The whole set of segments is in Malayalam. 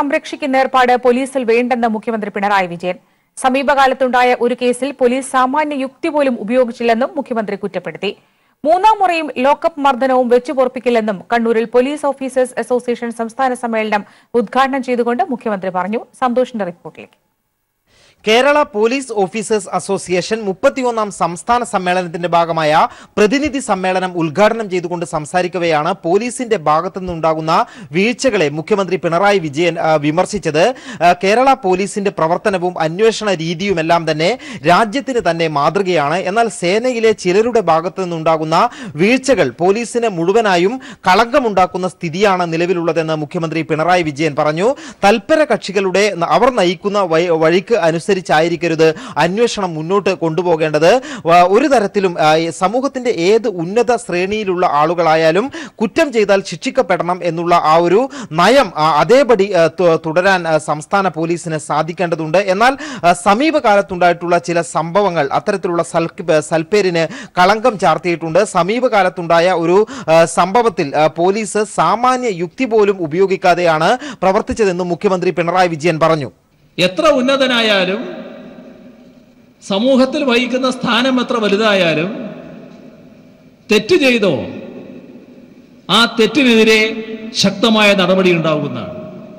സംരക്ഷിക്കുന്ന ഏർപ്പാട് പോലീസിൽ വേണ്ടെന്ന് മുഖ്യമന്ത്രി പിണറായി വിജയൻ. സമീപകാലത്തുണ്ടായ ഒരു കേസിൽ പോലീസ് സാമാന്യ യുക്തി പോലും ഉപയോഗിച്ചില്ലെന്നും മുഖ്യമന്ത്രി കുറ്റപ്പെടുത്തി. മൂന്നാം മുറയും ലോക്കപ്പ് മർദ്ദനവും വെച്ചുപൊറുപ്പിക്കില്ലെന്നും കണ്ണൂരിൽ പോലീസ് ഓഫീസേഴ്സ് അസോസിയേഷൻ സംസ്ഥാന സമ്മേളനം ഉദ്ഘാടനം ചെയ്തുകൊണ്ട് മുഖ്യമന്ത്രി പറഞ്ഞു. സന്തോഷിന്റെ റിപ്പോർട്ടിലേക്ക്. കേരള പോലീസ് ഓഫീസേഴ്സ് അസോസിയേഷൻ 31ാം സംസ്ഥാന സമ്മേളനത്തിന്റെ ഭാഗമായ പ്രതിനിധി സമ്മേളനം ഉദ്ഘാടനം ചെയ്തുകൊണ്ട് സംസാരിക്കവെയാണ് പോലീസിന്റെ ഭാഗത്തു നിന്നുണ്ടാകുന്ന വീഴ്ചകളെ മുഖ്യമന്ത്രി പിണറായി വിജയൻ വിമർശിച്ചത്. കേരള പോലീസിന്റെ പ്രവർത്തനവും അന്വേഷണ രീതിയുമെല്ലാം തന്നെ രാജ്യത്തിന് തന്നെ മാതൃകയാണ്. എന്നാൽ സേനയിലെ ചിലരുടെ ഭാഗത്തു നിന്നുണ്ടാകുന്ന വീഴ്ചകൾ പോലീസിന് മുഴുവനായും കളങ്കമുണ്ടാക്കുന്ന സ്ഥിതിയാണ് നിലവിലുള്ളതെന്ന് മുഖ്യമന്ത്രി പിണറായി വിജയൻ പറഞ്ഞു. തൽപര കക്ഷികളുടെ അവർ നയിക്കുന്ന വഴിക്ക് അനുസരിച്ചായിരിക്കരുത് അന്വേഷണം മുന്നോട്ട് കൊണ്ടുപോകേണ്ടത്. ഒരു തരത്തിലും സമൂഹത്തിന്റെ ഏത് ഉന്നത ശ്രേണിയിലുള്ള ആളുകളായാലും കുറ്റം ചെയ്താൽ ശിക്ഷിക്കപ്പെടണം എന്നുള്ള ആ ഒരു നയം അതേപടി തുടരാൻ സംസ്ഥാന പോലീസിന് സാധിക്കേണ്ടതുണ്ട്. എന്നാൽ സമീപകാലത്തുണ്ടായിട്ടുള്ള ചില സംഭവങ്ങൾ അത്തരത്തിലുള്ള സൽപ്പേരിന് കളങ്കം ചാർത്തിയിട്ടുണ്ട്. സമീപകാലത്തുണ്ടായ ഒരു സംഭവത്തിൽ പോലീസ് സാമാന്യ യുക്തി പോലും ഉപയോഗിക്കാതെയാണ് പ്രവർത്തിച്ചതെന്ന് മുഖ്യമന്ത്രി പിണറായി വിജയൻ പറഞ്ഞു. എത്ര ഉന്നതനായാലും സമൂഹത്തിൽ വഹിക്കുന്ന സ്ഥാനം എത്ര വലുതായാലും തെറ്റ് ചെയ്തോ ആ തെറ്റിനെതിരെ ശക്തമായ നടപടി ഉണ്ടാകുന്നതാണ്.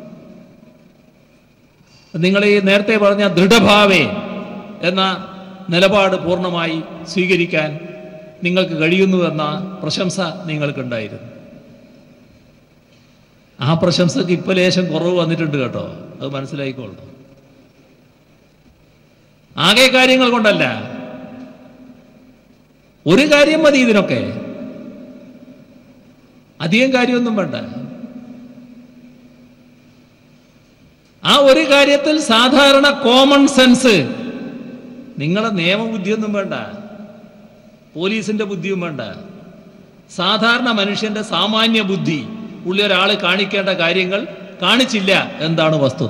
നിങ്ങൾ ഈ നേരത്തെ പറഞ്ഞ ദൃഢഭാവേ എന്ന നിലപാട് പൂർണ്ണമായി സ്വീകരിക്കാൻ നിങ്ങൾക്ക് കഴിയുന്നുവെന്ന പ്രശംസ നിങ്ങൾക്കുണ്ടായിരുന്നു. ആ പ്രശംസക്ക് ഇപ്പോൾ ലേശം കുറവ് വന്നിട്ടുണ്ട് കേട്ടോ, അത് മനസ്സിലായിക്കോളൂ. ആകെ കാര്യങ്ങൾ കൊണ്ടല്ല, ഒരു കാര്യം മതി ഇതിനൊക്കെ, അധികം കാര്യമൊന്നും വേണ്ട. ആ ഒരു കാര്യത്തിൽ സാധാരണ കോമൺ സെൻസ്, നിങ്ങളെ നിയമബുദ്ധിയൊന്നും വേണ്ട, പോലീസിന്റെ ബുദ്ധിയും വേണ്ട, സാധാരണ മനുഷ്യന്റെ സാമാന്യ ബുദ്ധി ഉള്ള ഒരാൾ കാണിക്കേണ്ട കാര്യങ്ങൾ കാണിച്ചില്ല. എന്താണ് വസ്തുത?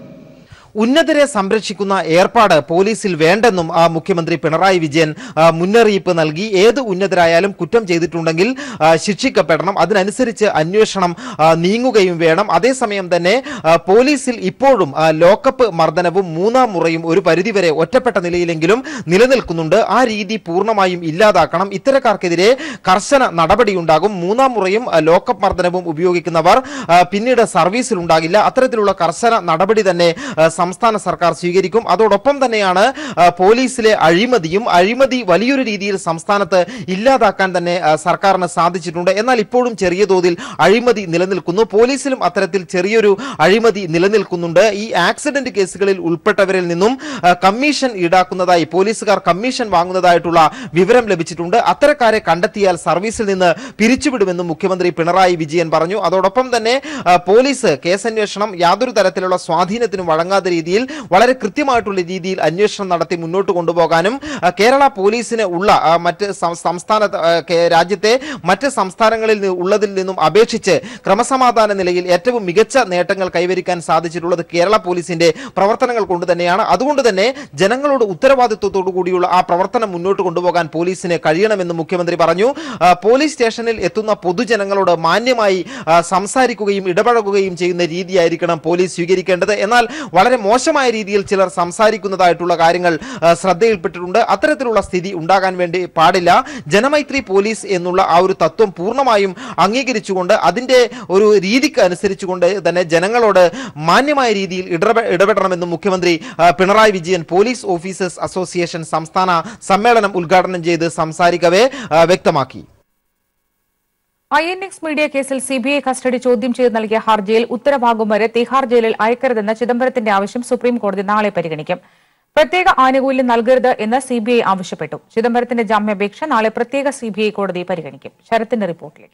ഉന്നതരെ സംരക്ഷിക്കുന്ന ഏർപ്പാട് പോലീസിൽ വേണ്ടെന്നും മുഖ്യമന്ത്രി പിണറായി വിജയൻ മുന്നറിയിപ്പ് നൽകി. ഏത് ഉന്നതരായാലും കുറ്റം ചെയ്തിട്ടുണ്ടെങ്കിൽ ശിക്ഷിക്കപ്പെടണം, അതിനനുസരിച്ച് അന്വേഷണം നീങ്ങുകയും വേണം. അതേസമയം തന്നെ പോലീസിൽ ഇപ്പോഴും ലോക്കപ്പ് മർദ്ദനവും മൂന്നാം മുറയും ഒരു പരിധിവരെ ഒറ്റപ്പെട്ട നിലയിലെങ്കിലും നിലനിൽക്കുന്നുണ്ട്. ആ രീതി പൂർണ്ണമായും ഇല്ലാതാക്കണം. ഇത്തരക്കാർക്കെതിരെ കർശന നടപടിയുണ്ടാകും. മൂന്നാം മുറയും ലോക്കപ്പ് മർദ്ദനവും ഉപയോഗിക്കുന്നവർ പിന്നീട് സർവീസിൽ ഉണ്ടാകില്ല. അത്തരത്തിലുള്ള കർശന നടപടി തന്നെ സംസ്ഥാന സർക്കാർ സ്വീകരിക്കും. അതോടൊപ്പം തന്നെയാണ് പോലീസിലെ അഴിമതി വലിയൊരു രീതിയിൽ സംസ്ഥാനത്ത് ഇല്ലാതാക്കാൻ തന്നെ സർക്കാരിന് സാധിച്ചിട്ടുണ്ട്. എന്നാൽ ഇപ്പോഴും ചെറിയ തോതിൽ അഴിമതി നിലനിൽക്കുന്നു. പോലീസിലും അത്തരത്തിൽ ചെറിയൊരു അഴിമതി നിലനിൽക്കുന്നുണ്ട്. ഈ ആക്സിഡന്റ് കേസുകളിൽ ഉൾപ്പെട്ടവരിൽ നിന്നും കമ്മീഷൻ ഈടാക്കുന്നതായി, പോലീസുകാർ കമ്മീഷൻ വാങ്ങുന്നതായിട്ടുള്ള വിവരം ലഭിച്ചിട്ടുണ്ട്. അത്തരക്കാരെ കണ്ടെത്തിയാൽ സർവീസിൽ നിന്ന് പിരിച്ചുവിടുമെന്നും മുഖ്യമന്ത്രി പിണറായി വിജയൻ പറഞ്ഞു. അതോടൊപ്പം തന്നെ പോലീസ് കേസന്വേഷണം യാതൊരു തരത്തിലുള്ള സ്വാധീനത്തിനും വഴങ്ങാതെ രീതിയിൽ വളരെ കൃത്യമായിട്ടുള്ള രീതിയിൽ അന്വേഷണം നടത്തി മുന്നോട്ട് കൊണ്ടുപോകാനും കേരള പോലീസിന് ഉള്ള മറ്റ് രാജ്യത്തെ മറ്റ് സംസ്ഥാനങ്ങളിൽ ഉള്ളതിൽ നിന്നും അപേക്ഷിച്ച് ക്രമസമാധാന നിലയിൽ ഏറ്റവും മികച്ച നേട്ടങ്ങൾ കൈവരിക്കാൻ സാധിച്ചിട്ടുള്ളത് കേരള പോലീസിന്റെ പ്രവർത്തനങ്ങൾ കൊണ്ട് തന്നെയാണ്. അതുകൊണ്ട് തന്നെ ജനങ്ങളോട് ഉത്തരവാദിത്വത്തോടു കൂടിയുള്ള ആ പ്രവർത്തനം മുന്നോട്ട് കൊണ്ടുപോകാൻ പോലീസിന് കഴിയണമെന്ന് മുഖ്യമന്ത്രി പറഞ്ഞു. പോലീസ് സ്റ്റേഷനിൽ എത്തുന്ന പൊതുജനങ്ങളോട് മാന്യമായി സംസാരിക്കുകയും ഇടപഴകുകയും ചെയ്യുന്ന രീതിയായിരിക്കണം പോലീസ് സ്വീകരിക്കേണ്ടത്. എന്നാൽ വളരെ മോശമായ രീതിയിൽ ചിലർ സംസാരിക്കുന്നതായിട്ടുള്ള കാര്യങ്ങൾ ശ്രദ്ധയിൽപ്പെട്ടിട്ടുണ്ട്. അത്തരത്തിലുള്ള സ്ഥിതി ഉണ്ടാകാൻ വേണ്ടി പാടില്ല. ജനമൈത്രി പോലീസ് എന്നുള്ള ആ ഒരു തത്വം പൂർണ്ണമായും അംഗീകരിച്ചുകൊണ്ട് അതിന്റെ ഒരു രീതിക്ക് അനുസരിച്ചുകൊണ്ട് തന്നെ ജനങ്ങളോട് മാന്യമായ രീതിയിൽ ഇടപെടണമെന്നും മുഖ്യമന്ത്രി Pinarayi Vijayan police officers association സംസ്ഥാന സമ്മേളനം ഉദ്ഘാടനം ചെയ്ത് സംസാരിക്കവേ വ്യക്തമാക്കി. INX മീഡിയ കേസിൽ CBI കസ്റ്റഡി ചോദ്യം ചെയ്ത് നൽകിയ ഹർജിയിൽ ഉത്തരവാകും വരെ തിഹാർ ജയിലിൽ അയക്കരുതെന്ന ചിദംബരത്തിന്റെ ആവശ്യം സുപ്രീം കോടതി നാളെ പരിഗണിക്കും. പ്രത്യേക ആനുകൂല്യം നൽകരുത് എന്ന് CBI ആവശ്യപ്പെട്ടു. ചിദംബരത്തിന്റെ ജാമ്യാപേക്ഷ നാളെ പ്രത്യേക CBI കോടതി പരിഗണിക്കും. ശരത്തിന്റെ റിപ്പോർട്ടിലേക്ക്.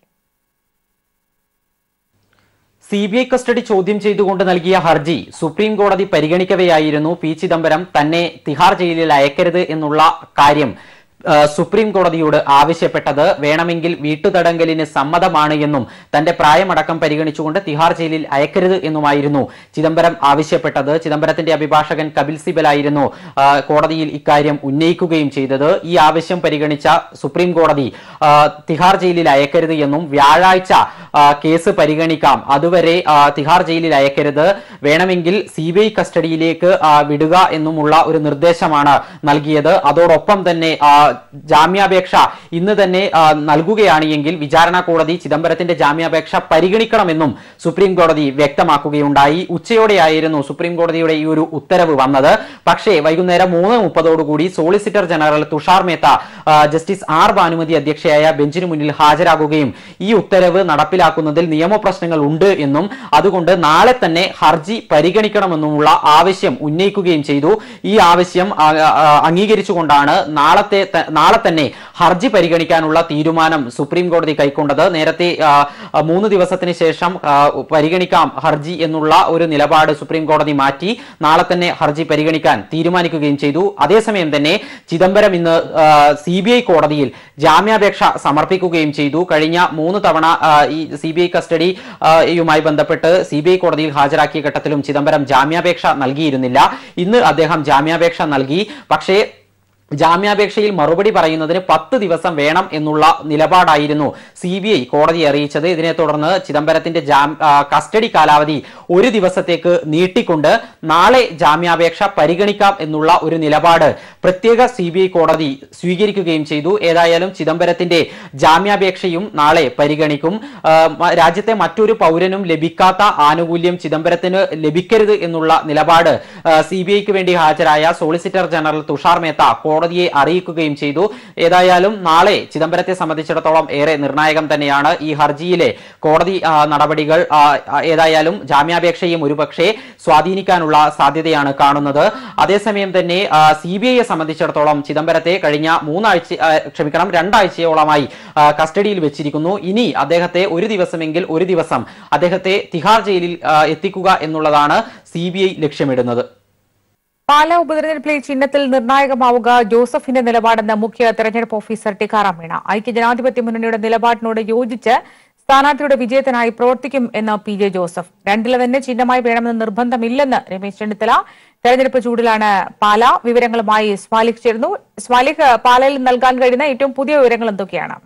CBI കസ്റ്റഡി ചോദ്യം ചെയ്തുകൊണ്ട് നൽകിയ ഹർജി സുപ്രീം കോടതി പരിഗണിക്കവെയായിരുന്നു പി ചിദംബരം തന്നെ തിഹാർ ജയിലിൽ അയക്കരുത് എന്നുള്ള കാര്യം സുപ്രീം കോടതിയോട് ആവശ്യപ്പെട്ടത്. വേണമെങ്കിൽ വീട്ടുതടങ്കലിന് സമ്മതമാണ് എന്നും തന്റെ പ്രായമടക്കം പരിഗണിച്ചുകൊണ്ട് തിഹാർ ജയിലിൽ അയക്കരുത് എന്നുമായിരുന്നു ചിദംബരം ആവശ്യപ്പെട്ടത്. ചിദംബരത്തിന്റെ അഭിഭാഷകൻ കപിൽ സിബലായിരുന്നു കോടതിയിൽ ഇക്കാര്യം ഉന്നയിക്കുകയും ചെയ്തത്. ഈ ആവശ്യം പരിഗണിച്ച സുപ്രീം കോടതി തിഹാർ ജയിലിൽ അയക്കരുത് എന്നും വ്യാഴാഴ്ച കേസ് പരിഗണിക്കാം, അതുവരെ തിഹാർ ജയിലിൽ അയക്കരുത്, വേണമെങ്കിൽ CBI കസ്റ്റഡിയിലേക്ക് വിടുക എന്നുമുള്ള ഒരു നിർദ്ദേശമാണ് നൽകിയത്. അതോടൊപ്പം തന്നെ ജാമ്യാപേക്ഷ ഇന്ന് തന്നെ നൽകുകയാണ് എങ്കിൽ വിചാരണ കോടതി ചിദംബരത്തിന്റെ ജാമ്യാപേക്ഷ പരിഗണിക്കണമെന്നും സുപ്രീം കോടതി വ്യക്തമാക്കുകയുണ്ടായി. ഉച്ചയോടെയായിരുന്നു സുപ്രീം കോടതിയുടെ ഈ ഒരു ഉത്തരവ് വന്നത്. പക്ഷേ വൈകുന്നേരം 3:30 solicitor general Tushar Mehta justice R Bhanumathi അധ്യക്ഷയായ ബെഞ്ചിന് മുന്നിൽ ഹാജരാകുകയും ഈ ഉത്തരവ് നടപ്പിലാക്കുന്നതിൽ നിയമപ്രശ്നങ്ങൾ ഉണ്ട് എന്നും അതുകൊണ്ട് നാളെ തന്നെ ഹർജി പരിഗണിക്കണമെന്നുമുള്ള ആവശ്യം ഉന്നയിക്കുകയും ചെയ്തു. ഈ ആവശ്യം അംഗീകരിച്ചുകൊണ്ടാണ് നാളെ തന്നെ ഹർജി പരിഗണിക്കാനുള്ള തീരുമാനം സുപ്രീം കോടതി കൈക്കൊണ്ടത്. നേരത്തെ 3 ദിവസത്തിന് ശേഷം പരിഗണിക്കാം ഹർജി എന്നുള്ള ഒരു നിലപാട് സുപ്രീം കോടതി മാറ്റി നാളെ തന്നെ ഹർജി പരിഗണിക്കാൻ തീരുമാനിക്കുകയും ചെയ്തു. അതേസമയം തന്നെ ചിദംബരം ഇന്ന് CBI കോടതിയിൽ ജാമ്യാപേക്ഷ സമർപ്പിക്കുകയും ചെയ്തു. കഴിഞ്ഞ 3 തവണ ഈ CBI കസ്റ്റഡിയുമായി ബന്ധപ്പെട്ട് CBI കോടതിയിൽ ഹാജരാക്കിയ ഘട്ടത്തിലും ചിദംബരം ജാമ്യാപേക്ഷ നൽകിയിരുന്നില്ല. ഇന്ന് അദ്ദേഹം ജാമ്യാപേക്ഷ നൽകി. പക്ഷേ ജാമ്യാപേക്ഷയിൽ മറുപടി പറയുന്നതിന് 10 ദിവസം വേണം എന്നുള്ള നിലപാടായിരുന്നു CBI കോടതിയെ അറിയിച്ചത്. ഇതിനെ തുടർന്ന് ചിദംബരത്തിന്റെ കസ്റ്റഡി കാലാവധി 1 ദിവസത്തേക്ക് നീട്ടിക്കൊണ്ട് നാളെ ജാമ്യാപേക്ഷ പരിഗണിക്കാം എന്നുള്ള ഒരു നിലപാട് പ്രത്യേക CBI കോടതി സ്വീകരിക്കുകയും ചെയ്തു. ഏതായാലും ചിദംബരത്തിന്റെ ജാമ്യാപേക്ഷയും നാളെ പരിഗണിക്കും. രാജ്യത്തെ മറ്റൊരു പൗരനും ലഭിക്കാത്ത ആനുകൂല്യം ചിദംബരത്തിന് ലഭിക്കരുത് എന്നുള്ള നിലപാട് CBIക്ക് വേണ്ടി ഹാജരായ സോളിസിറ്റർ ജനറൽ തുഷാർ മേത്ത കോടതിയെ അറിയിക്കുകയും ചെയ്തു. ഏതായാലും നാളെ ചിദംബരത്തെ സംബന്ധിച്ചിടത്തോളം ഏറെ നിർണായകം തന്നെയാണ്. ഈ ഹർജിയിലെ കോടതി നടപടികൾ ഏതായാലും ജാമ്യാപേക്ഷയും ഒരുപക്ഷെ സ്വാധീനിക്കാനുള്ള സാധ്യതയാണ് കാണുന്നത്. അതേസമയം തന്നെ CBIയെ സംബന്ധിച്ചിടത്തോളം ചിദംബരത്തെ കഴിഞ്ഞ 2 ആഴ്ചയോളമായി കസ്റ്റഡിയിൽ വെച്ചിരിക്കുന്നു. ഇനി അദ്ദേഹത്തെ ഒരു ദിവസം അദ്ദേഹത്തെ തിഹാർ ജയിലിൽ എത്തിക്കുക എന്നുള്ളതാണ് CBI ലക്ഷ്യമിടുന്നത്. പാലാ ഉപതെരഞ്ഞെടുപ്പിലെ ചിഹ്നത്തിൽ നിർണായകമാവുക ജോസഫിന്റെ നിലപാടെന്ന് മുഖ്യ തെരഞ്ഞെടുപ്പ് ഓഫീസർ ടിക്കാറാം മീണ. ഐക്യജനാധിപത്യ മുന്നണിയുടെ നിലപാടിനോട് യോജിച്ച് സ്ഥാനാർത്ഥിയുടെ വിജയത്തിനായി പ്രവർത്തിക്കും എന്ന് PJ ജോസഫ്. 2 തന്നെ ചിഹ്നമായി വേണമെന്ന് നിർബന്ധമില്ലെന്ന് രമേശ് ചെന്നിത്തല. തെരഞ്ഞെടുപ്പ് ചൂടിലാണ് പാലാ. വിവരങ്ങളുമായി സ്വാലിഹ് ചേർന്നു. സ്വാലിഹ്, പാലയിൽ നൽകാൻ കഴിയുന്ന ഏറ്റവും പുതിയ വിവരങ്ങൾ എന്തൊക്കെയാണ്?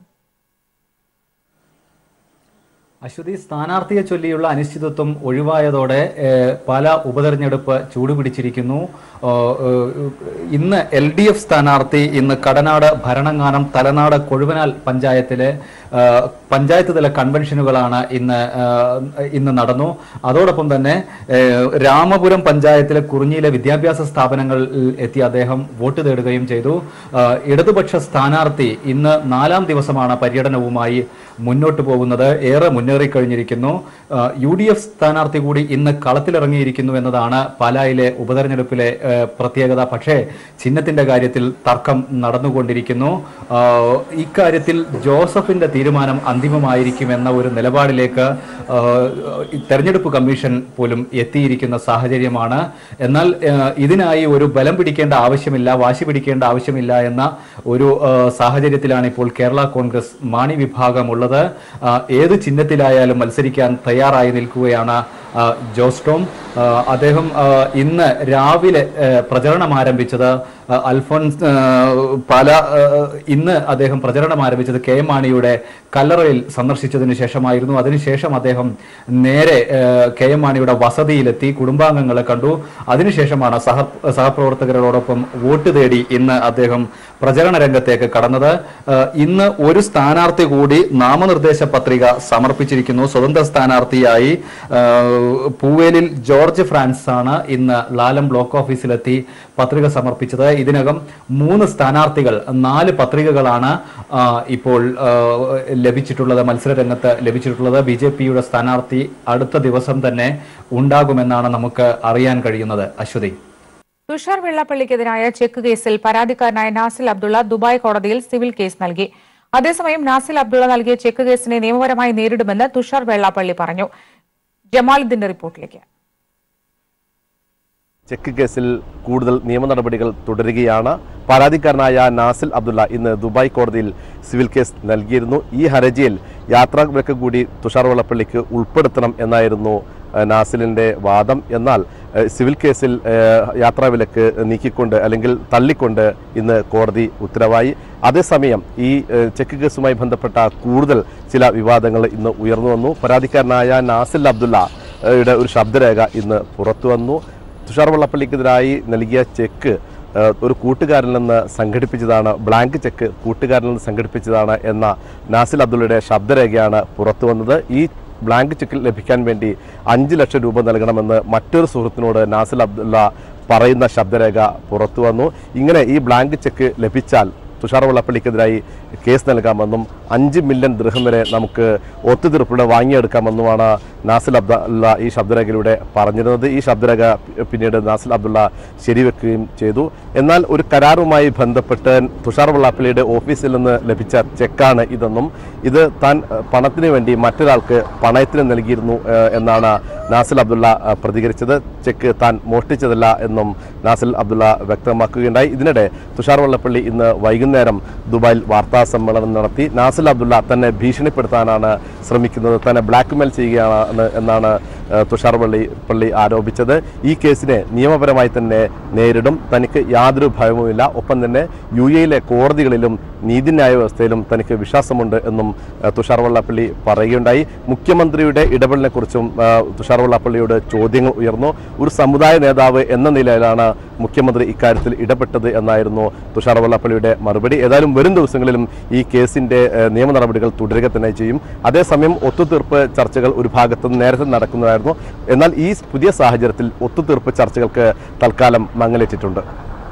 അശ്വതി, സ്ഥാനാർത്ഥിയെ ചൊല്ലിയുള്ള അനിശ്ചിതത്വം ഒഴിവായതോടെ പാലാ ഉപതെരഞ്ഞെടുപ്പ് ചൂടുപിടിച്ചിരിക്കുന്നു. ഇന്ന് LDF സ്ഥാനാർത്ഥി ഇന്ന് കടനാട്, ഭരണങ്ങാനം, തലനാട്, കൊഴുവനാൽ പഞ്ചായത്ത് തല കൺവെൻഷനുകളാണ് ഇന്ന് നടന്നു. അതോടൊപ്പം തന്നെ രാമപുരം പഞ്ചായത്തിലെ കുറിഞ്ഞിയിലെ വിദ്യാഭ്യാസ സ്ഥാപനങ്ങളിൽ എത്തി അദ്ദേഹം വോട്ട് തേടുകയും ചെയ്തു. ഇടതുപക്ഷ സ്ഥാനാർത്ഥി ഇന്ന് 4ാം ദിവസമാണ് പര്യടനവുമായി മുന്നോട്ട് പോകുന്നത്. ഏറെ മുന്നേറിക്കഴിഞ്ഞിരിക്കുന്നു. UDF സ്ഥാനാർത്ഥി കൂടി ഇന്ന് കളത്തിലിറങ്ങിയിരിക്കുന്നു എന്നതാണ് പാലായിലെ ഉപതെരഞ്ഞെടുപ്പിലെ പ്രത്യേകത. പക്ഷേ ചിഹ്നത്തിന്റെ കാര്യത്തിൽ തർക്കം നടന്നുകൊണ്ടിരിക്കുന്നു. ഇക്കാര്യത്തിൽ ജോസഫിന്റെ തീരുമാനം അന്തിമമായിരിക്കുമെന്ന ഒരു നിലപാടിലേക്ക് തെരഞ്ഞെടുപ്പ് കമ്മീഷൻ പോലും എത്തിയിരിക്കുന്ന സാഹചര്യമാണ്. എന്നാൽ ഇതിനായി ഒരു ബലം പിടിക്കേണ്ട ആവശ്യമില്ല, വാശി പിടിക്കേണ്ട ആവശ്യമില്ല എന്ന ഒരു സാഹചര്യത്തിലാണ് ഇപ്പോൾ കേരള കോൺഗ്രസ് മാണി വിഭാഗമുള്ളത്. ഏത് ചിഹ്നത്തിലായാലും മത്സരിക്കാൻ തയ്യാറായി നിൽക്കുകയാണ് ജോസ് ടോം. അദ്ദേഹം ഇന്ന് രാവിലെ പ്രചരണം ആരംഭിച്ചത് ഇന്ന് അദ്ദേഹം പ്രചരണം ആരംഭിച്ചത് KM മാണിയുടെ കല്ലറയിൽ സന്ദർശിച്ചതിന് ശേഷമായിരുന്നു. അതിനുശേഷം അദ്ദേഹം നേരെ KM മാണിയുടെ വസതിയിലെത്തി കുടുംബാംഗങ്ങളെ കണ്ടു. അതിനുശേഷമാണ് സഹപ്രവർത്തകരോടൊപ്പം വോട്ട് തേടി ഇന്ന് അദ്ദേഹം പ്രചരണ രംഗത്തേക്ക് കടന്നത്. ഇന്ന് ഒരു സ്ഥാനാർത്ഥി കൂടി നാമനിർദ്ദേശ പത്രിക സമർപ്പിച്ചിരിക്കുന്നു. സ്വതന്ത്ര സ്ഥാനാർത്ഥിയായി പൂവേലിൽ ജോർജ് ഫ്രാൻസ് ആണ് ഇന്ന് ലാലം ബ്ലോക്ക് ഓഫീസിലെത്തി പത്രിക സമർപ്പിച്ചത്. ഇതിനകം 3 സ്ഥാനാർത്ഥികൾ 4 പത്രികകളാണ് ഇപ്പോൾ ലഭിച്ചിട്ടുള്ളത്, മത്സര രംഗത്ത് ലഭിച്ചിട്ടുള്ളത്. BJPയുടെ സ്ഥാനാർത്ഥി അടുത്ത ദിവസം തന്നെ ഉണ്ടാകുമെന്നാണ് നമുക്ക് അറിയാൻ കഴിയുന്നത്. അശ്വതി, തുഷാർ വെള്ളാപ്പള്ളിക്കെതിരായ ചെക്ക് കേസിൽ പരാതിക്കാരനായ നാസിൽ അബ്ദുള്ള ദുബായ് കോടതിയിൽ സിവിൽ കേസ് നൽകി. അതേസമയം നാസിൽ അബ്ദുള്ള നൽകിയ ചെക്ക് കേസിനെ നിയമപരമായി നേരിടുമെന്ന് തുഷാർ വെള്ളാപ്പള്ളി പറഞ്ഞു. ജമാലുദ്ദീന്റെ റിപ്പോർട്ടിലേക്ക്. ചെക്ക് കേസിൽ കൂടുതൽ നിയമ നടപടികൾ തുടരുകയാണ്. പരാതിക്കാരനായ നാസിൽ അബ്ദുള്ള ഇന്ന് ദുബായ് കോടതിയിൽ സിവിൽ കേസ് നൽകിയിരുന്നു. ഈ ഹർജിയിൽ യാത്രാ വിലക്ക് കൂടി തുഷാർ വെള്ളാപ്പള്ളിക്ക് ഉൾപ്പെടുത്തണം എന്നായിരുന്നു നാസിലിൻ്റെ വാദം. എന്നാൽ സിവിൽ കേസിൽ യാത്രാവിലക്ക് നീക്കിക്കൊണ്ട് അല്ലെങ്കിൽ തള്ളിക്കൊണ്ട് ഇന്ന് കോടതി ഉത്തരവായി. അതേസമയം ഈ ചെക്ക് കേസുമായി ബന്ധപ്പെട്ട കൂടുതൽ ചില വിവാദങ്ങൾ ഇന്ന് ഉയർന്നു വന്നു. പരാതിക്കാരനായ നാസിൽ അബ്ദുള്ളയുടെ ഒരു ശബ്ദരേഖ ഇന്ന് പുറത്തു വന്നു. തുഷാർ വെള്ളാപ്പള്ളിക്കെതിരായി നൽകിയ ചെക്ക് ഒരു കൂട്ടുകാരിൽ നിന്ന് സംഘടിപ്പിച്ചതാണ്, ബ്ലാങ്ക് ചെക്ക് കൂട്ടുകാരിൽ നിന്ന് സംഘടിപ്പിച്ചതാണ് എന്ന നാസിൽ അബ്ദുള്ളയുടെ ശബ്ദരേഖയാണ് പുറത്തു വന്നത്. ഈ ബ്ലാങ്ക് ചെക്ക് ലഭിക്കാൻ വേണ്ടി 5 ലക്ഷം രൂപ നൽകണമെന്ന് മറ്റൊരു സുഹൃത്തിനോട് നാസിൽ അബ്ദുള്ള പറയുന്ന ശബ്ദരേഖ പുറത്തു വന്നു. ഇങ്ങനെ ഈ ബ്ലാങ്ക് ചെക്ക് ലഭിച്ചാൽ തുഷാർ വെള്ളാപ്പള്ളിക്കെതിരായി കേസ് നൽകാമെന്നും 5 മില്യൺ ദിർഹം വരെ നമുക്ക് ഒത്തുതീർപ്പിലൂടെ വാങ്ങിയെടുക്കാമെന്നുമാണ് നാസിൽ അബ്ദുള്ള ഈ ശബ്ദരേഖയിലൂടെ പറഞ്ഞിരുന്നത്. ഈ ശബ്ദരേഖ പിന്നീട് നാസിൽ അബ്ദുള്ള ശരിവെക്കുകയും ചെയ്തു. എന്നാൽ ഒരു കരാറുമായി ബന്ധപ്പെട്ട് തുഷാർ വെള്ളാപ്പള്ളിയുടെ ഓഫീസിൽ നിന്ന് ലഭിച്ച ചെക്കാണ് ഇതെന്നും ഇത് താൻ പണത്തിന് വേണ്ടി മറ്റൊരാൾക്ക് പണയത്തിന് നൽകിയിരുന്നു എന്നാണ് നാസിൽ അബ്ദുള്ള പ്രതികരിച്ചത്. ചെക്ക് താൻ മോഷ്ടിച്ചതല്ല എന്നും നാസിൽ അബ്ദുള്ള വ്യക്തമാക്കുകയുണ്ടായി. ഇതിനിടെ തുഷാർ വെള്ളാപ്പള്ളി ഇന്ന് വൈകുന്നേരം ദുബായിൽ വാർത്താ സമ്മേളനം നടത്തി. നാസിൽ അബ്ദുള്ള തന്നെ ഭീഷണിപ്പെടുത്താനാണ് ശ്രമിക്കുന്നത്, തന്നെ ബ്ലാക്ക്മെയിൽ ചെയ്യുകയാണ് എന്നാണ് തുഷാർ വെള്ളാപ്പള്ളി ആരോപിച്ചത്. ഈ കേസിനെ നിയമപരമായി തന്നെ നേരിടും, തനിക്ക് യാതൊരു ഭയവുമില്ല, ഒപ്പം തന്നെ UAE കോടതികളിലും നീതിന്യായ വ്യവസ്ഥയിലും തനിക്ക് വിശ്വാസമുണ്ട് എന്നും തുഷാർ വെള്ളാപ്പള്ളി പറയുകയുണ്ടായി. മുഖ്യമന്ത്രിയുടെ ഇടപെടലിനെ കുറിച്ചും തുഷാർ വെള്ളാപ്പള്ളിയോട് ചോദ്യങ്ങൾ ഉയർന്നു. ഒരു സമുദായ നേതാവ് എന്ന നിലയിലാണ് മുഖ്യമന്ത്രി ഇക്കാര്യത്തിൽ ഇടപെട്ടത് എന്നായിരുന്നു തുഷാർ വെള്ളാപ്പള്ളിയുടെ മറുപടി. ഏതായാലും വരും ദിവസങ്ങളിലും ഈ കേസിന്റെ നിയമ നടപടികൾ തുടരുക തന്നെ ചെയ്യും. അതേസമയം ഒത്തുതീർപ്പ് ചർച്ചകൾ ഒരു ഭാഗത്ത് നേരത്തെ നടക്കുന്നതായിരുന്നു. എന്നാൽ ഈ പുതിയ സാഹചര്യത്തിൽ ഒത്തുതീർപ്പ് ചർച്ചകൾക്ക് തൽക്കാലം മങ്ങലേറ്റിട്ടുണ്ട്.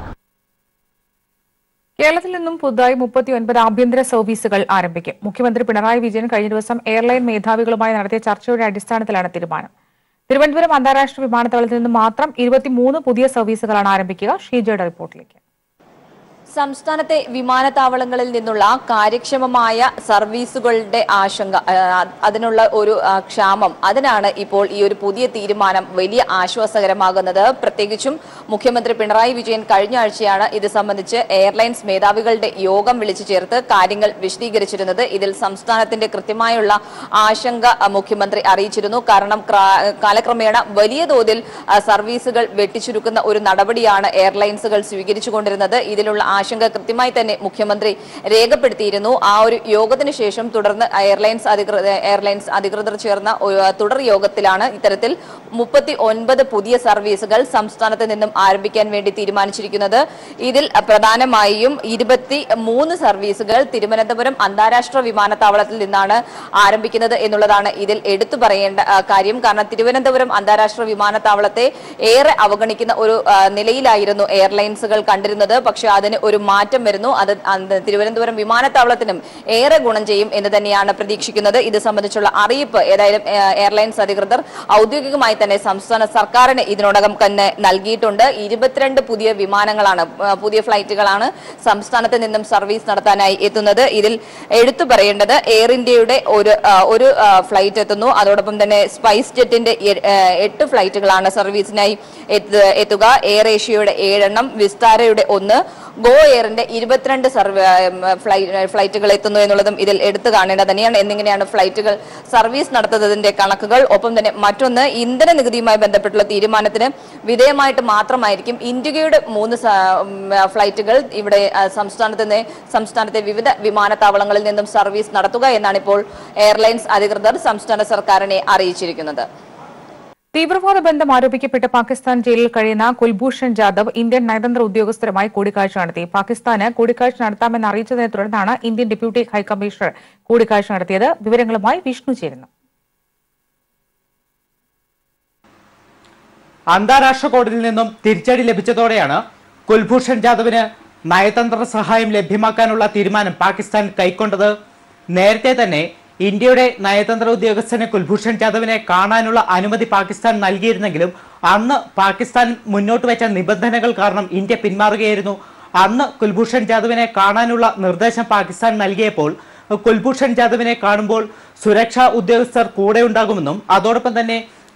കേരളത്തിൽ നിന്നും പുതുതായി 39 ആഭ്യന്തര സർവീസുകൾ ആരംഭിക്കും. മുഖ്യമന്ത്രി പിണറായി വിജയൻ കഴിഞ്ഞ ദിവസം എയർലൈൻ മേധാവികളുമായി നടത്തിയ ചർച്ചയുടെ അടിസ്ഥാനത്തിലാണ് തീരുമാനം. തിരുവനന്തപുരം അന്താരാഷ്ട്ര വിമാനത്താവളത്തിൽ നിന്ന് മാത്രം 23 പുതിയ സർവീസുകളാണ് ആരംഭിക്കുക. ഷീജയുടെ റിപ്പോർട്ടിലേക്ക്. സംസ്ഥാനത്തെ വിമാനത്താവളങ്ങളിൽ നിന്നുള്ള കാര്യക്ഷമമായ സർവീസുകളുടെ ആശങ്ക, അതിനുള്ള ഒരു ക്ഷാമം, അതിനാണ് ഇപ്പോൾ ഈ ഒരു പുതിയ തീരുമാനം വലിയ ആശ്വാസകരമാകുന്നത്. പ്രത്യേകിച്ചും മുഖ്യമന്ത്രി പിണറായി വിജയൻ കഴിഞ്ഞ ആഴ്ചയാണ് ഇത് സംബന്ധിച്ച് എയർലൈൻസ് മേധാവികളുടെ യോഗം വിളിച്ചു ചേർത്ത് കാര്യങ്ങൾ വിശദീകരിച്ചിരുന്നത്. ഇതിൽ സംസ്ഥാനത്തിന്റെ കൃത്യമായുള്ള ആശങ്ക മുഖ്യമന്ത്രി അറിയിച്ചിരുന്നു. കാരണം കാലക്രമേണ വലിയ തോതിൽ സർവീസുകൾ വെട്ടിച്ചുരുക്കുന്ന ഒരു നടപടിയാണ് എയർലൈൻസുകൾ സ്വീകരിച്ചുകൊണ്ടിരുന്നത്. ഇതിലുള്ള ആശങ്ക കൃത്യമായി തന്നെ മുഖ്യമന്ത്രി രേഖപ്പെടുത്തിയിരുന്നു. ആ ഒരു യോഗത്തിന് ശേഷം തുടർന്ന് എയർലൈൻസ് അധികൃതർ ചേർന്ന തുടർ യോഗത്തിലാണ് ഇത്തരത്തിൽ 39 പുതിയ സർവീസുകൾ സംസ്ഥാനത്ത് നിന്നും ആരംഭിക്കാൻ വേണ്ടി തീരുമാനിച്ചിരിക്കുന്നത്. ഇതിൽ പ്രധാനമായും 23 സർവീസുകൾ തിരുവനന്തപുരം അന്താരാഷ്ട്ര വിമാനത്താവളത്തിൽ നിന്നാണ് ആരംഭിക്കുന്നത് എന്നുള്ളതാണ് ഇതിൽ എടുത്തു പറയേണ്ട കാര്യം. കാരണം തിരുവനന്തപുരം അന്താരാഷ്ട്ര വിമാനത്താവളത്തെ ഏറെ അവഗണിക്കുന്ന ഒരു നിലയിലായിരുന്നു എയർലൈൻസുകൾ കണ്ടിരുന്നത്. പക്ഷേ അതിന് ഒരു മാറ്റം വരുന്നു. അത് തിരുവനന്തപുരം വിമാനത്താവളത്തിനും ഏറെ ഗുണം ചെയ്യും എന്ന് തന്നെയാണ് പ്രതീക്ഷിക്കുന്നത്. ഇത് സംബന്ധിച്ചുള്ള അറിയിപ്പ് ഏതായാലും എയർലൈൻസ് അധികൃതർ ഔദ്യോഗികമായി തന്നെ സംസ്ഥാന സർക്കാരിന് ഇതിനോടകം തന്നെ നൽകിയിട്ടുണ്ട്. 22 പുതിയ വിമാനങ്ങളാണ്, പുതിയ ഫ്ലൈറ്റുകളാണ് സംസ്ഥാനത്ത് നിന്നും സർവീസ് നടത്താനായി എത്തുന്നത്. ഇതിൽ എടുത്തു പറയേണ്ടത് എയർ ഇന്ത്യയുടെ ഒരു ഫ്ലൈറ്റ് എത്തുന്നു. അതോടൊപ്പം തന്നെ സ്പൈസ് ജെറ്റിന്റെ 8 ഫ്ലൈറ്റുകളാണ് സർവീസിനായി എത്തുക. എയർ ഏഷ്യയുടെ 7 എണ്ണം, വിസ്താരയുടെ 1, ഗോ എയറിന്റെ 22 ഫ്ലൈറ്റുകൾ എത്തുന്നു എന്നുള്ളതും ഇതിൽ എടുത്തു കാണേണ്ടത് തന്നെയാണ്. എന്നിങ്ങനെയാണ് ഫ്ലൈറ്റുകൾ സർവീസ് നടത്തുന്നതിന്റെ കണക്കുകൾ. ഒപ്പം തന്നെ മറ്റൊന്ന്, ഇന്ധന നികുതിയുമായി ബന്ധപ്പെട്ടുള്ള തീരുമാനത്തിന് വിധേയമായിട്ട് മാത്രമായിരിക്കും ഇൻഡിഗോയുടെ 3 ഫ്ലൈറ്റുകൾ ഇവിടെ സംസ്ഥാനത്തെ വിവിധ വിമാനത്താവളങ്ങളിൽ നിന്നും സർവീസ് നടത്തുക എന്നാണ് ഇപ്പോൾ എയർലൈൻസ് അധികൃതർ സംസ്ഥാന സർക്കാരിനെ അറിയിച്ചിരിക്കുന്നത്. തീവ്രവാദ ബന്ധം ആരോപിക്കപ്പെട്ട് പാകിസ്ഥാൻ ജയിലിൽ കഴിയുന്ന കുൽഭൂഷൺ ജാദവ് ഇന്ത്യൻ നയതന്ത്ര ഉദ്യോഗസ്ഥരുമായി കൂടിക്കാഴ്ച നടത്തി. പാകിസ്ഥാന് കൂടിക്കാഴ്ച നടത്താമെന്ന് അറിയിച്ചതിനെ തുടർന്നാണ് ഇന്ത്യൻ ഡെപ്യൂട്ടി ഹൈക്കമ്മീഷണർ കൂടിക്കാഴ്ച നടത്തിയത്. വിവരങ്ങളുമായി വിഷ്ണു ചേരുന്നു. അന്താരാഷ്ട്ര കോടതിയിൽ നിന്നും തിരിച്ചടി ലഭിച്ചതോടെയാണ് കുൽഭൂഷൺ ജാദവിന് നയതന്ത്ര സഹായം ലഭ്യമാക്കാനുള്ള തീരുമാനം പാകിസ്ഥാൻ കൈക്കൊണ്ടത്. നേരത്തെ തന്നെ ഇന്ത്യയുടെ നയതന്ത്ര ഉദ്യോഗസ്ഥന് കുൽഭൂഷൺ ജാദവിനെ കാണാനുള്ള അനുമതി പാകിസ്ഥാൻ നൽകിയിരുന്നെങ്കിലും അന്ന് പാകിസ്ഥാൻ മുന്നോട്ട് വെച്ച നിബന്ധനകൾ കാരണം ഇന്ത്യ പിന്മാറുകയായിരുന്നു. അന്ന് കുൽഭൂഷൺ ജാദവിനെ കാണാനുള്ള നിർദ്ദേശം പാകിസ്ഥാൻ നൽകിയപ്പോൾ കുൽഭൂഷൺ ജാദവിനെ കാണുമ്പോൾ സുരക്ഷാ ഉദ്യോഗസ്ഥർ കൂടെ ഉണ്ടാകുമെന്നും അതോടൊപ്പം തന്നെ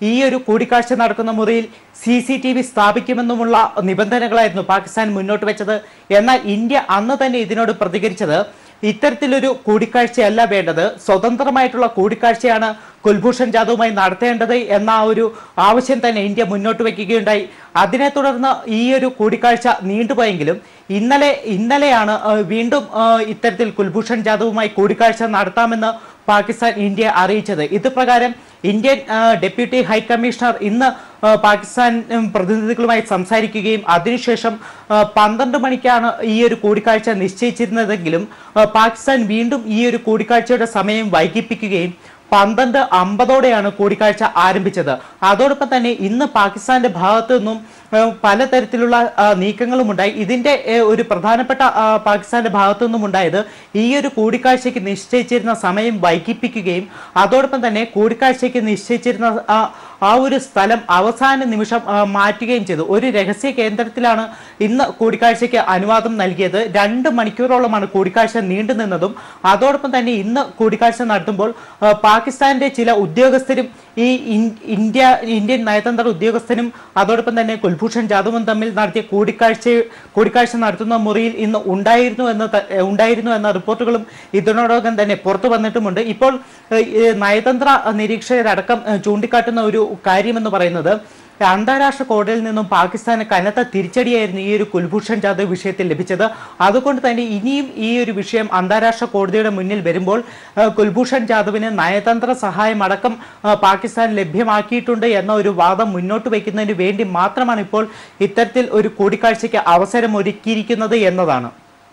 ഈ ഒരു കൂടിക്കാഴ്ച നടക്കുന്ന മുറിയിൽ CCTV സ്ഥാപിക്കുമെന്നുമുള്ള നിബന്ധനകളായിരുന്നു പാകിസ്ഥാൻ മുന്നോട്ട് വെച്ചത്. എന്നാൽ ഇന്ത്യ അന്ന് തന്നെ ഇതിനോട് പ്രതികരിച്ചത് ഇത്തരത്തിലൊരു കൂടിക്കാഴ്ചയല്ല വേണ്ടത്, സ്വതന്ത്രമായിട്ടുള്ള കൂടിക്കാഴ്ചയാണ് കുൽഭൂഷൺ ജാദവുമായി നടത്തേണ്ടത് എന്ന ഒരു ആവശ്യം തന്നെ ഇന്ത്യ മുന്നോട്ട് വയ്ക്കുകയുണ്ടായി. അതിനെ തുടർന്ന് ഈ ഒരു കൂടിക്കാഴ്ച നീണ്ടുപോയെങ്കിലും ഇന്നലെയാണ് വീണ്ടും ഇത്തരത്തിൽ കുൽഭൂഷൺ ജാദവുമായി കൂടിക്കാഴ്ച നടത്താമെന്ന് പാകിസ്ഥാൻ ഇന്ത്യയെ അറിയിച്ചത്. ഇത് പ്രകാരം ഇന്ത്യൻ ഡെപ്യൂട്ടി ഹൈക്കമ്മീഷണർ ഇന്ന് പാകിസ്ഥാൻ പ്രതിനിധികളുമായി സംസാരിക്കുകയും അതിനുശേഷം 12 മണിക്കാണ് ഈ ഒരു കൂടിക്കാഴ്ച നിശ്ചയിച്ചിരുന്നതെങ്കിലും പാകിസ്ഥാൻ വീണ്ടും ഈ ഒരു കൂടിക്കാഴ്ചയുടെ സമയം വൈകിപ്പിക്കുകയും 12:50 കൂടിക്കാഴ്ച ആരംഭിച്ചത്. അതോടൊപ്പം തന്നെ ഇന്ന് പാകിസ്ഥാന്റെ ഭാഗത്തു നിന്നും പലതരത്തിലുള്ള നീക്കങ്ങളും ഉണ്ടായി. ഇതിന്റെ ഒരു പ്രധാനപ്പെട്ട പാകിസ്ഥാന്റെ ഭാഗത്തു നിന്നും ഉണ്ടായത് ഈ ഒരു കൂടിക്കാഴ്ചയ്ക്ക് നിശ്ചയിച്ചിരുന്ന സമയം വൈകിപ്പിക്കുകയും അതോടൊപ്പം തന്നെ കൂടിക്കാഴ്ചയ്ക്ക് നിശ്ചയിച്ചിരുന്ന ആ ഒരു സ്ഥലം അവസാന നിമിഷം മാറ്റുകയും ചെയ്തു. ഒരു രഹസ്യ കേന്ദ്രത്തിലാണ് ഇന്ന് കൂടിക്കാഴ്ചയ്ക്ക് അനുവാദം നൽകിയത്. 2 മണിക്കൂറോളമാണ് കൂടിക്കാഴ്ച നീണ്ടുനിന്നതും. അതോടൊപ്പം തന്നെ ഇന്ന് കൂടിക്കാഴ്ച നടത്തുമ്പോൾ പാകിസ്ഥാന്റെ ചില ഉദ്യോഗസ്ഥരും ഈ ഇന്ത്യൻ നയതന്ത്ര ഉദ്യോഗസ്ഥനും അതോടൊപ്പം തന്നെ കുൽഭൂഷൺ ജാദവും തമ്മിൽ നടത്തിയ കൂടിക്കാഴ്ച നടത്തുന്ന മുറിയിൽ ഇന്ന് ഉണ്ടായിരുന്നു എന്ന റിപ്പോർട്ടുകളും ഇതിനോടകം തന്നെ പുറത്തു വന്നിട്ടുമുണ്ട്. ഇപ്പോൾ നയതന്ത്ര നിരീക്ഷകരടക്കം ചൂണ്ടിക്കാട്ടുന്ന ഒരു കാര്യമെന്ന് പറയുന്നത് അന്താരാഷ്ട്ര കോടതിയിൽ നിന്നും പാകിസ്ഥാന് കനത്ത തിരിച്ചടിയായിരുന്നു ഈ ഒരു കുൽഭൂഷൺ ജാദവ് വിഷയത്തിൽ ലഭിച്ചത്. അതുകൊണ്ട് തന്നെ ഇനിയും ഈ ഒരു വിഷയം അന്താരാഷ്ട്ര കോടതിയുടെ മുന്നിൽ വരുമ്പോൾ കുൽഭൂഷൺ ജാദവിന് നയതന്ത്ര സഹായം അടക്കം പാകിസ്ഥാൻ ലഭ്യമാക്കിയിട്ടുണ്ട് എന്ന ഒരു വാദം മുന്നോട്ട് വയ്ക്കുന്നതിന് വേണ്ടി മാത്രമാണ് ഇപ്പോൾ ഇത്തരത്തിൽ ഒരു കൂടിക്കാഴ്ചയ്ക്ക് അവസരം ഒരുക്കിയിരിക്കുന്നത് എന്നതാണ്.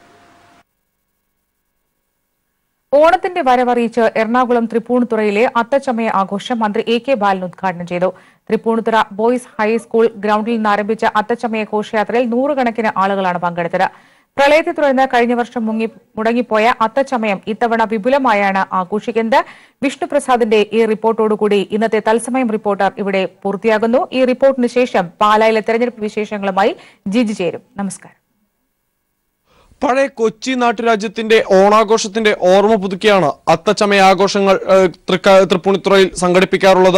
ഓണത്തിന്റെ വരവറിയിച്ച് എറണാകുളം തൃപ്പൂണിത്തുറയിലെ അത്തച്ചമയ ആഘോഷം മന്ത്രി AK ബാലൻ ഉദ്ഘാടനം ചെയ്തു. തൃപ്പൂണിത്തുറ ബോയ്സ് ഹൈസ്കൂൾ ഗ്രൌണ്ടിൽ നിന്ന് ആരംഭിച്ച അത്തച്ചമയ ഘോഷയാത്രയിൽ 100 കണക്കിന് ആളുകളാണ് പങ്കെടുത്തത്. പ്രളയത്തെ തുടർന്ന് കഴിഞ്ഞ വർഷം മുടങ്ങിപ്പോയ അത്തച്ചമയം ഇത്തവണ വിപുലമായാണ് ആഘോഷിക്കുന്നത്. വിഷ്ണുപ്രസാദിന്റെ ഈ റിപ്പോർട്ടോടുകൂടി ഇന്നത്തെ തത്സമയം റിപ്പോർട്ടർ ഇവിടെ പൂർത്തിയാകുന്നു. ഈ റിപ്പോർട്ടിന് ശേഷം പാലായിലെ തെരഞ്ഞെടുപ്പ് വിശേഷങ്ങളുമായി ജിജി ചേരും. നമസ്കാരം. പഴയ കൊച്ചി നാട്ടുരാജ്യത്തിന്റെ ഓണാഘോഷത്തിന്റെ ഓർമ്മ പുതുക്കിയാണ് അത്തച്ചമയ ആഘോഷങ്ങൾ തൃപ്പൂണിത്തുറയിൽ സംഘടിപ്പിക്കാറുള്ളത്.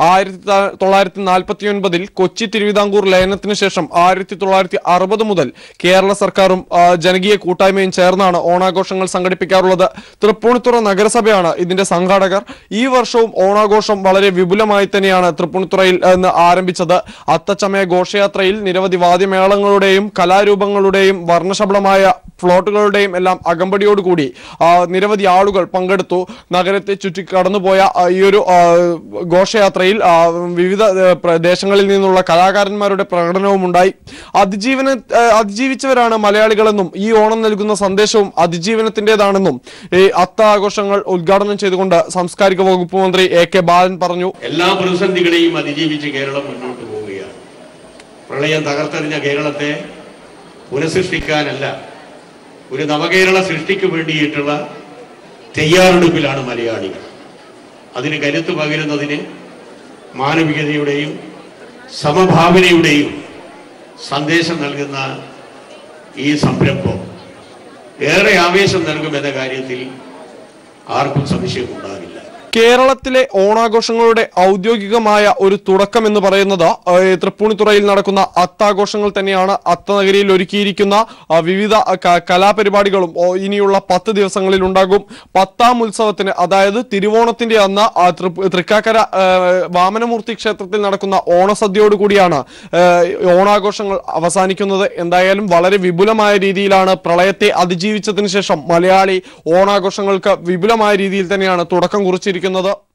1949 കൊച്ചി തിരുവിതാംകൂർ ലയനത്തിന് ശേഷം 1960 മുതൽ കേരള സർക്കാരും ജനകീയ കൂട്ടായ്മയും ചേർന്നാണ് ഓണാഘോഷങ്ങൾ സംഘടിപ്പിക്കാറുള്ളത്. തൃപ്പൂണിത്തുറ നഗരസഭയാണ് ഇതിന്റെ സംഘാടകർ. ഈ വർഷവും ഓണാഘോഷം വളരെ വിപുലമായി തന്നെയാണ് തൃപ്പൂണിത്തുറയിൽ നിന്ന് ആരംഭിച്ചത്. അത്തച്ചമയ ഘോഷയാത്രയിൽ നിരവധി വാദ്യമേളങ്ങളുടെയും കലാരൂപങ്ങളുടെയും വർണ്ണശബളമായ ഫ്ലോട്ടുകളുടെയും എല്ലാം അകമ്പടിയോടുകൂടി നിരവധി ആളുകൾ പങ്കെടുത്തു. നഗരത്തെ ചുറ്റി കടന്നുപോയ ഈ ഒരു ഘോഷയാത്രയിൽ വിവിധ ദേശങ്ങളിൽ നിന്നുള്ള കലാകാരന്മാരുടെ പ്രകടനവും ഉണ്ടായി. അതിജീവിച്ചവരാണ് മലയാളികളെന്നും ഈ ഓണം നൽകുന്ന സന്ദേശവും അതിജീവനത്തിന്റേതാണെന്നും ഈ അത്താഘോഷങ്ങൾ ഉദ്ഘാടനം ചെയ്തുകൊണ്ട് സാംസ്കാരിക വകുപ്പ് മന്ത്രി AK ബാലൻ പറഞ്ഞു. എല്ലാ പ്രതിസന്ധികളെയും അതിജീവിച്ച് കേരളം മുന്നോട്ട് പോവുകയാണ്. പ്രളയം തകർത്തെറിഞ്ഞ കേരളത്തെ പുനഃസൃഷ്ടിക്കാനല്ല, ഒരു നവകേരള സൃഷ്ടിക്ക് വേണ്ടിയിട്ടുള്ള തയ്യാറെടുപ്പിലാണ് മലയാളികൾ. അതിന് കരുത്ത് പകരുന്നതിന് മാനവികതയുടെയും സമഭാവനയുടെയും സന്ദേശം നൽകുന്ന ഈ സംരംഭം ഏറെ ആവേശം നൽകുമെന്ന കാര്യത്തിൽ ആർക്കും സംശയമുണ്ടാകില്ല. കേരളത്തിലെ ഓണാഘോഷങ്ങളുടെ ഔദ്യോഗികമായ ഒരു തുടക്കം എന്ന് പറയുന്നത് തൃപ്പൂണിത്തുറയിൽ നടക്കുന്ന അത്താഘോഷങ്ങൾ തന്നെയാണ്. അത്തനഗരിയിൽ ഒരുക്കിയിരിക്കുന്ന വിവിധ കലാപരിപാടികളും ഇനിയുള്ള 10 ദിവസങ്ങളിൽ ഉണ്ടാകും. 10ാം ഉത്സവത്തിന്, അതായത് തിരുവോണത്തിന്റെ അന്ന് തൃക്കാക്കര വാമനമൂർത്തി ക്ഷേത്രത്തിൽ നടക്കുന്ന ഓണസദ്യയോടുകൂടിയാണ് ഓണാഘോഷങ്ങൾ അവസാനിക്കുന്നത്. എന്തായാലും വളരെ വിപുലമായ രീതിയിലാണ് പ്രളയത്തെ അതിജീവിച്ചതിന് ശേഷം മലയാളി ഓണാഘോഷങ്ങൾക്ക് വിപുലമായ രീതിയിൽ തന്നെയാണ് തുടക്കം കുറിച്ചിരിക്കുന്നത്.